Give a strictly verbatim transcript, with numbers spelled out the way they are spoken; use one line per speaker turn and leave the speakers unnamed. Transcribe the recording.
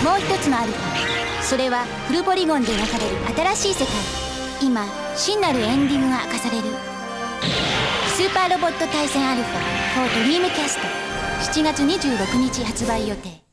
もう一つのアルファ、それはフルポリゴンで描かれる新しい世界。今真なるエンディングが明かされる。スーパーロボット対戦アルファフォードリームキャストしちがつにじゅうろくにち発売予定。